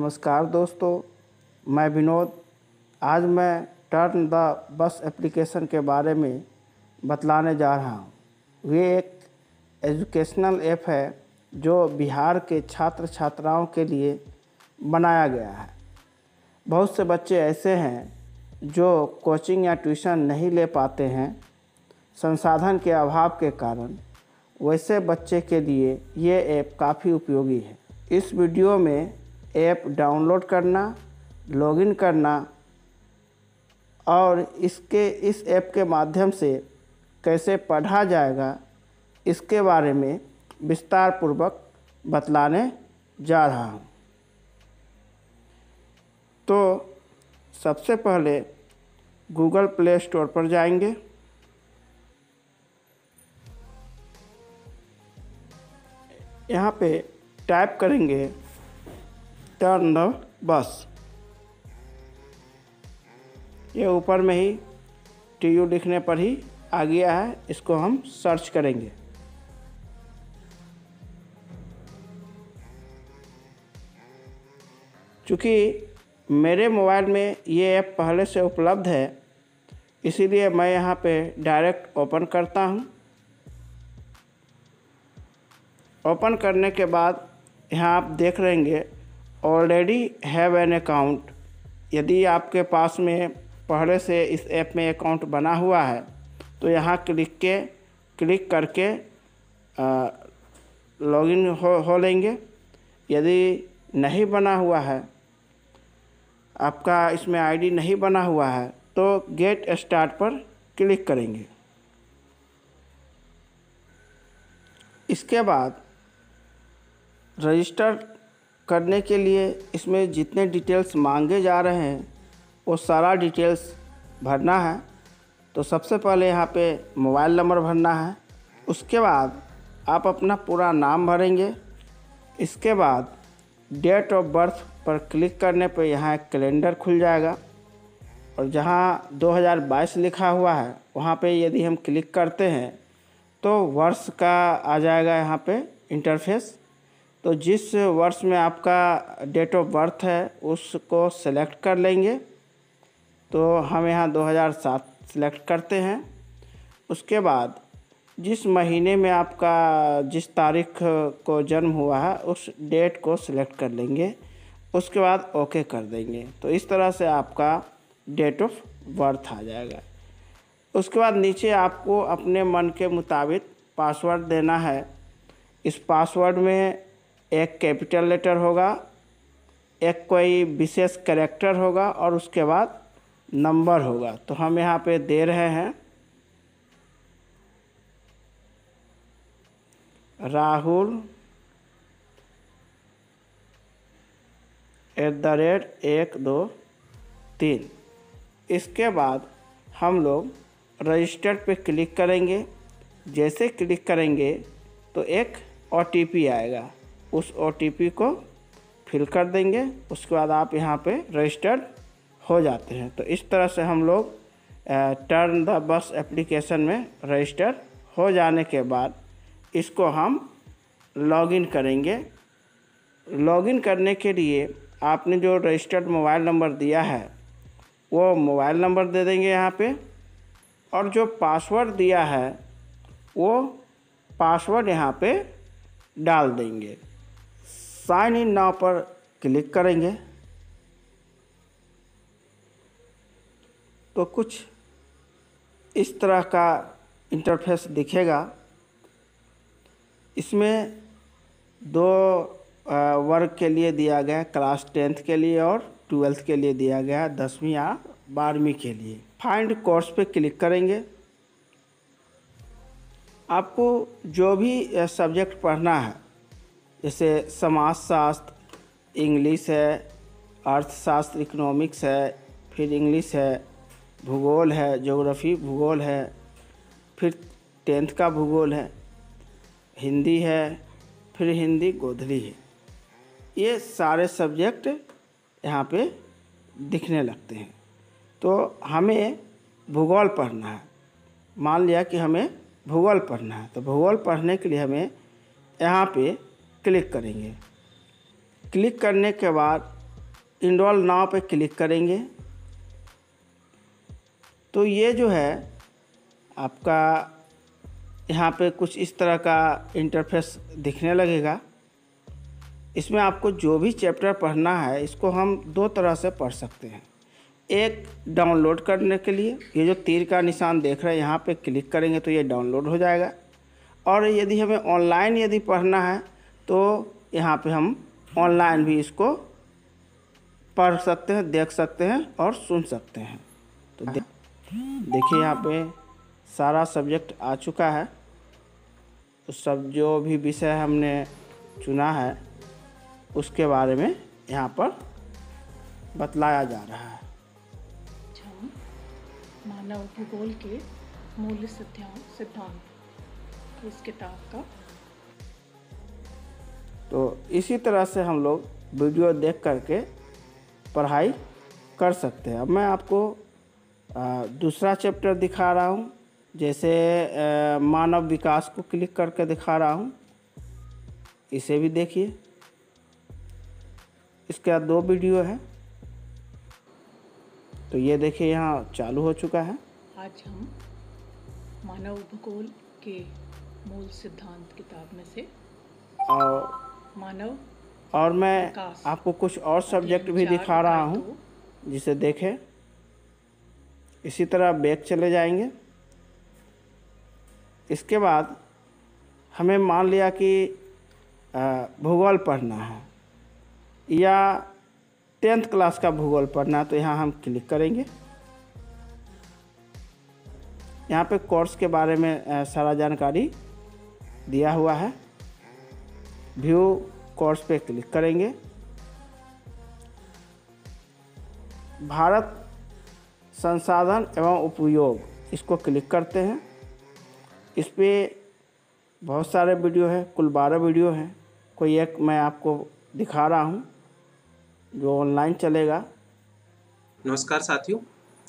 नमस्कार दोस्तों, मैं विनोद। आज मैं टर्न द बस एप्लीकेशन के बारे में बतलाने जा रहा हूँ। ये एक एजुकेशनल ऐप है जो बिहार के छात्र छात्राओं के लिए बनाया गया है। बहुत से बच्चे ऐसे हैं जो कोचिंग या ट्यूशन नहीं ले पाते हैं संसाधन के अभाव के कारण। वैसे बच्चे के लिए ये ऐप काफ़ी उपयोगी है। इस वीडियो में ऐप डाउनलोड करना, लॉगिन करना और इस ऐप के माध्यम से कैसे पढ़ा जाएगा इसके बारे में विस्तार पूर्वक बतलाने जा रहा हूँ। तो सबसे पहले गूगल प्ले स्टोर पर जाएंगे। यहाँ पे टाइप करेंगे टर्न द बस। ये ऊपर में ही TU लिखने पर ही आ गया है। इसको हम सर्च करेंगे। चूँकि मेरे मोबाइल में ये ऐप पहले से उपलब्ध है, इसीलिए मैं यहाँ पे डायरेक्ट ओपन करता हूँ। ओपन करने के बाद यहाँ आप देख रहेंगे ऑलरेडी हैव एन अकाउंट। यदि आपके पास में पहले से इस ऐप में अकाउंट बना हुआ है तो यहाँ क्लिक करके लॉगिन हो लेंगे। यदि नहीं बना हुआ है, आपका इसमें आईडी नहीं बना हुआ है, तो गेट स्टार्ट पर क्लिक करेंगे। इसके बाद रजिस्टर करने के लिए इसमें जितने डिटेल्स मांगे जा रहे हैं वो सारा डिटेल्स भरना है। तो सबसे पहले यहाँ पे मोबाइल नंबर भरना है। उसके बाद आप अपना पूरा नाम भरेंगे। इसके बाद डेट ऑफ बर्थ पर क्लिक करने पर यहाँ एक कैलेंडर खुल जाएगा और जहाँ 2022 लिखा हुआ है वहाँ पे यदि हम क्लिक करते हैं तो वर्ष का आ जाएगा यहाँ पे इंटरफेस। तो जिस वर्ष में आपका डेट ऑफ बर्थ है उसको सेलेक्ट कर लेंगे। तो हम यहाँ 2007 सेलेक्ट करते हैं। उसके बाद जिस महीने में आपका जिस तारीख को जन्म हुआ है उस डेट को सिलेक्ट कर लेंगे। उसके बाद ओके कर देंगे। तो इस तरह से आपका डेट ऑफ बर्थ आ जाएगा। उसके बाद नीचे आपको अपने मन के मुताबिक पासवर्ड देना है। इस पासवर्ड में एक कैपिटल लेटर होगा, एक कोई विशेष कैरेक्टर होगा और उसके बाद नंबर होगा। तो हम यहाँ पे दे रहे हैं राहुल @123। इसके बाद हम लोग रजिस्टर पे क्लिक करेंगे। जैसे क्लिक करेंगे तो एक OTP आएगा। उस OTP को फिल कर देंगे। उसके बाद आप यहाँ पे रजिस्टर्ड हो जाते हैं। तो इस तरह से हम लोग टर्न द बस एप्लीकेशन में रजिस्टर हो जाने के बाद इसको हम लॉगिन करेंगे। लॉगिन करने के लिए आपने जो रजिस्टर्ड मोबाइल नंबर दिया है वो मोबाइल नंबर दे देंगे यहाँ पे, और जो पासवर्ड दिया है वो पासवर्ड यहाँ पे डाल देंगे। साइन इन नाउ पर क्लिक करेंगे तो कुछ इस तरह का इंटरफेस दिखेगा। इसमें दो वर्ग के लिए दिया गया है, क्लास 10th के लिए और 12th के लिए दिया गया है, 10वीं या 12वीं के लिए। फाइंड कोर्स पे क्लिक करेंगे। आपको जो भी सब्जेक्ट पढ़ना है, जैसे समाजशास्त्र, इंग्लिश है, अर्थशास्त्र इकोनॉमिक्स है, फिर इंग्लिश है, भूगोल है, ज्योग्राफी भूगोल है, फिर 10th का भूगोल है, हिंदी है, फिर हिंदी गोधली है। ये सारे सब्जेक्ट यहाँ पे दिखने लगते हैं। तो हमें भूगोल पढ़ना है। मान लिया कि हमें भूगोल पढ़ना है, तो भूगोल पढ़ने के लिए हमें यहाँ पे क्लिक करेंगे। क्लिक करने के बाद इनरोल नाउ पे क्लिक करेंगे तो ये जो है आपका यहाँ पे कुछ इस तरह का इंटरफेस दिखने लगेगा। इसमें आपको जो भी चैप्टर पढ़ना है इसको हम दो तरह से पढ़ सकते हैं। एक, डाउनलोड करने के लिए ये जो तीर का निशान देख रहे हैं यहाँ पे क्लिक करेंगे तो ये डाउनलोड हो जाएगा। और यदि हमें ऑनलाइन यदि पढ़ना है तो यहाँ पे हम ऑनलाइन भी इसको पढ़ सकते हैं, देख सकते हैं और सुन सकते हैं। तो देखिए यहाँ पे सारा सब्जेक्ट आ चुका है। तो सब जो भी विषय हमने चुना है उसके बारे में यहाँ पर बतलाया जा रहा है। मानव भूगोल के मूल सिद्धांत इस किताब का। तो इसी तरह से हम लोग वीडियो देख करके पढ़ाई कर सकते हैं। अब मैं आपको दूसरा चैप्टर दिखा रहा हूँ। जैसे मानव विकास को क्लिक करके दिखा रहा हूँ, इसे भी देखिए। इसके दो वीडियो है। तो ये देखिए यहाँ चालू हो चुका है। आज हम मानव भूगोल के मूल सिद्धांत किताब में से मानव और मैं आपको कुछ और सब्जेक्ट भी दिखा रहा हूँ जिसे देखें। इसी तरह बैक चले जाएंगे। इसके बाद हमें मान लिया कि भूगोल पढ़ना है या 10th क्लास का भूगोल पढ़ना है तो यहाँ हम क्लिक करेंगे। यहाँ पे कोर्स के बारे में सारा जानकारी दिया हुआ है। व्यू कोर्स पे क्लिक करेंगे। भारत संसाधन एवं उपयोग इसको क्लिक करते हैं। इस पे बहुत सारे वीडियो हैं, कुल 12 वीडियो हैं। कोई एक मैं आपको दिखा रहा हूँ जो ऑनलाइन चलेगा। नमस्कार साथियों,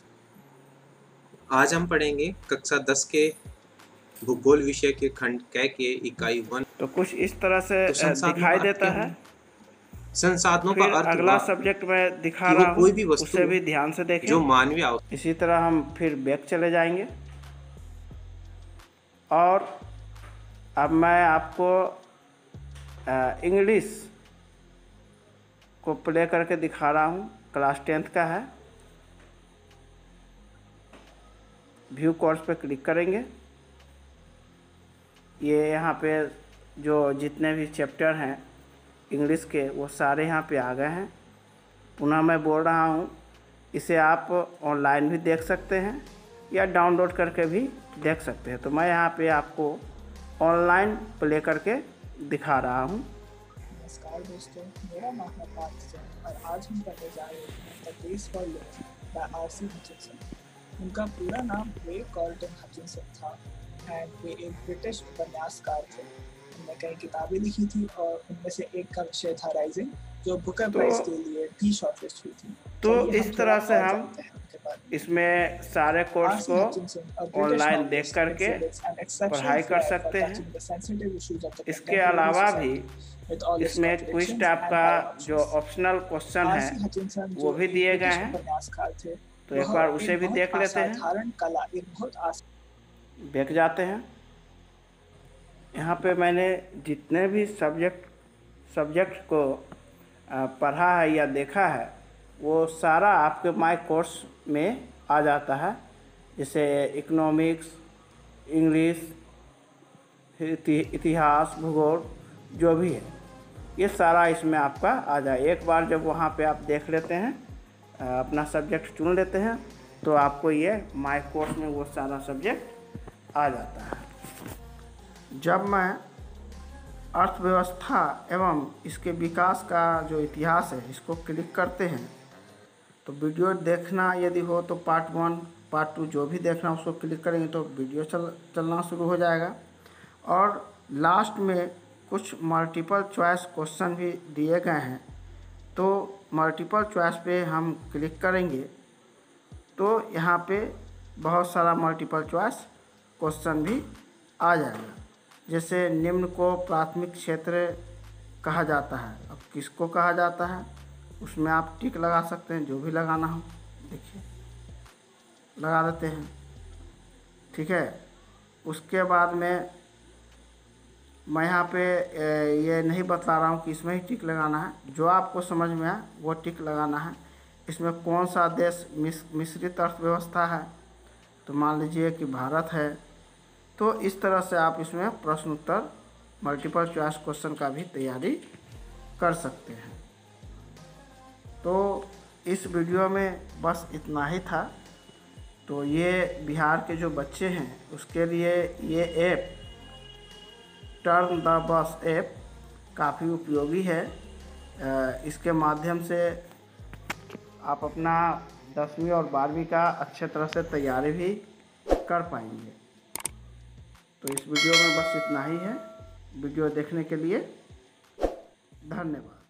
आज हम पढ़ेंगे कक्षा 10 के भूगोल विषय के खंड क के इकाई 1। तो कुछ इस तरह से दिखाई देता है। संसाधनों का अर्थ अगला सब्जेक्ट मैं दिखा रहा हूँ, कोई भी वस्तु उसे भी ध्यान से देखें जो मानवीय। इसी तरह हम फिर बैक चले जाएंगे और अब मैं आपको इंग्लिश को प्ले करके दिखा रहा हूँ। क्लास 10th का है। व्यू कोर्स पे क्लिक करेंगे। ये यहाँ पे जो जितने भी चैप्टर हैं इंग्लिश के वो सारे यहाँ पे आ गए हैं। पुनः मैं बोल रहा हूँ, इसे आप ऑनलाइन भी देख सकते हैं या डाउनलोड करके भी देख सकते हैं। तो मैं यहाँ पे आपको ऑनलाइन प्ले करके दिखा रहा हूँ। नमस्कार दोस्तों, मेरा नाम है पार्थ सिंह और आज हम पढ़ने जा रहे हैं the race for life by R C. Hutchinson. उनका पूरा नाम रे कॉल्टन हचिंसन था एंड वे एक ब्रिटिश उपन्यासकार थे। उन्होंने कई किताबें लिखी थी और उनमें से एक का विषय था राइजिंग, जो बुकर प्राइज के लिए भी शॉर्टलिस्ट हुई थी। तो इस तरह से हम इसमें सारे कोर्स को ऑनलाइन देख करके पढ़ाई कर सकते हैं। इसके अलावा भी इसमें क्विज टाइप का जो ऑप्शनल क्वेश्चन है वो भी दिए गए हैं। तो एक बार उसे भी देख लेते हैं। बैक जाते हैं। यहाँ पे मैंने जितने भी सब्जेक्ट को पढ़ा है या देखा है वो सारा आपके माय कोर्स में आ जाता है। जैसे इकोनॉमिक्स, इंग्लिश, इतिहास, भूगोल जो भी है ये सारा इसमें आपका आ जाए। एक बार जब वहाँ पे आप देख लेते हैं, अपना सब्जेक्ट चुन लेते हैं तो आपको ये माय कोर्स में वो सारा सब्जेक्ट आ जाता है। जब मैं अर्थव्यवस्था एवं इसके विकास का जो इतिहास है इसको क्लिक करते हैं तो वीडियो देखना यदि हो तो पार्ट 1, पार्ट 2 जो भी देखना उसको क्लिक करेंगे तो वीडियो चलना शुरू हो जाएगा। और लास्ट में कुछ मल्टीपल चॉइस क्वेश्चन भी दिए गए हैं। तो मल्टीपल चॉइस पे हम क्लिक करेंगे तो यहाँ पे बहुत सारा मल्टीपल चॉइस क्वेश्चन भी आ जाएगा। जैसे निम्न को प्राथमिक क्षेत्र कहा जाता है। अब किसको कहा जाता है उसमें आप टिक लगा सकते हैं, जो भी लगाना हो। देखिए लगा देते हैं, ठीक है। उसके बाद में मैं यहाँ पे ये नहीं बता रहा हूँ कि इसमें ही टिक लगाना है, जो आपको समझ में आए वो टिक लगाना है। इसमें कौन सा देश मिश्रित अर्थव्यवस्था है, तो मान लीजिए कि भारत है। तो इस तरह से आप इसमें प्रश्न उत्तर मल्टीपल चॉइस क्वेश्चन का भी तैयारी कर सकते हैं। तो इस वीडियो में बस इतना ही था। तो ये बिहार के जो बच्चे हैं उसके लिए ये app turn the bus app काफ़ी उपयोगी है। इसके माध्यम से आप अपना 10वीं और 12वीं का अच्छे तरह से तैयारी भी कर पाएंगे। तो इस वीडियो में बस इतना ही है। वीडियो देखने के लिए धन्यवाद।